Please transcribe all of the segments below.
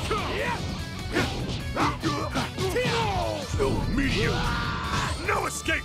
No medium! No escape!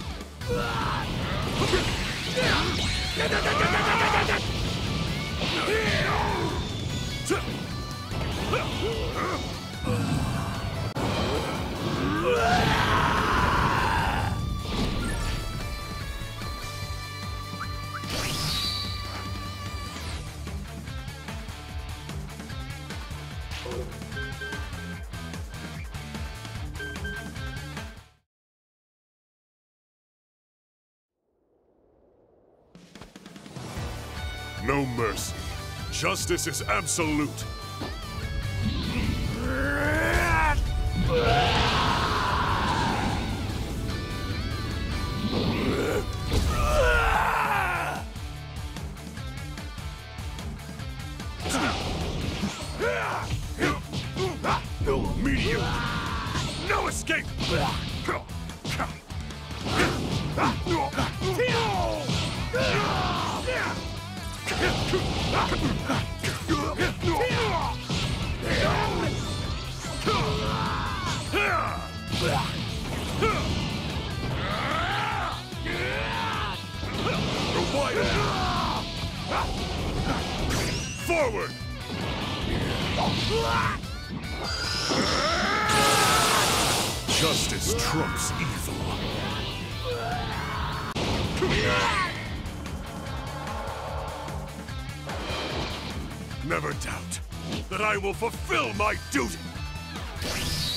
No mercy. Justice is absolute. No medium. No escape. Forward! Justice trumps evil. Never doubt that I will fulfill my duty.